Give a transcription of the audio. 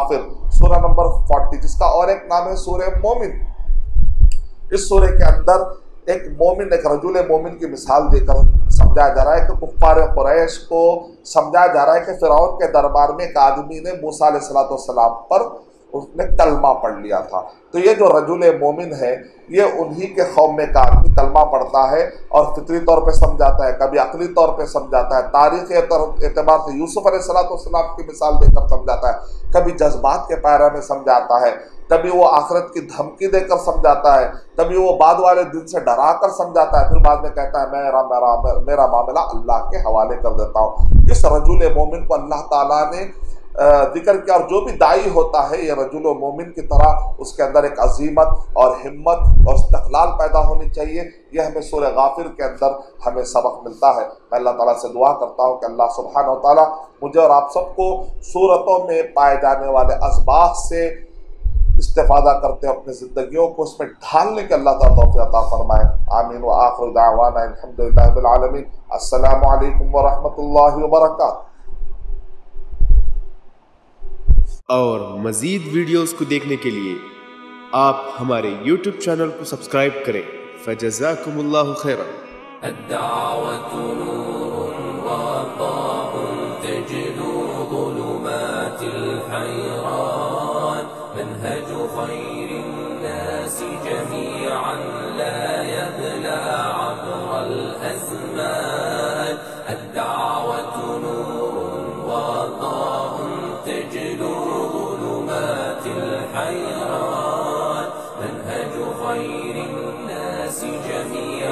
गाफिर, सूरह नंबर 40, जिसका और एक नाम है सूरह मोमिन। इस सूरह के अंदर एक मोमिन, एक रजूल मोमिन की मिसाल देकर समझाया जा रहा है कि कुफ्फार कुरैश को समझाया जा रहा है कि फिरौन के दरबार में एक आदमी ने मूसा अलैहिस्सलाम पर उसने कलमा पढ़ लिया था। तो ये जो रजूल मोमिन है, ये उन्हीं के कौम में का आदमी कलमा पढ़ता है और फितरी तौर पे समझाता है, कभी अकली तौर पे समझाता है, तारीख़ एतबार से यूसुफ अलैहिस्सलाम की मिसाल देकर समझाता है, कभी जज्बात के पैरा में समझाता है, कभी वो आखिरत की धमकी देकर समझाता है, कभी वो बाद वाले दिन से डरा कर समझाता है, फिर बाद में कहता है मेरा मामला अल्लाह के हवाले कर देता हूँ। इस रजूल मोमिन को अल्लाह ताला ने जिक्र किया, और जो भी दाई होता है ये रजूल मोमिन की तरह उसके अंदर एक अजीमत और हिम्मत और इस्तक़लाल पैदा होनी चाहिए। यह हमें सूरह गाफिर के अंदर हमें सबक मिलता है। मैं अल्लाह ताला से दुआ करता हूँ कि अल्लाह सुब्हानहू व तआला मुझे और आप सबको सूरतों में पाए जाने वाले असबाब से इस्तेफादा करते हैं अपनी ज़िंदगियों को उसमें ढालने के अल्लाह ताला तौफ़ीक़ अता फरमाए। आमीन व आखिरु दावाना अल्हम्दुलिल्लाहि रब्बिल आलमीन। अस्सलामु अलैकुम व रहमतुल्लाहि व बरकातुहू। और मज़ीद वीडियोस को देखने के लिए आप हमारे YouTube चैनल को सब्सक्राइब करें। फ़जज़ाकुमुल्लाहु खैरन। अद्दावतु नूरुन व ज़ाउन तजलू ज़ुलुमातिल हैरान मनहजु खैरिन नासि जमीअन ला यबला अब्रल अज़मान। अद्दावतु नूरुन व ज़ाउन तजलू ज़ुलुमातिल हैरान मनहजु खैरिन नासि जमीअन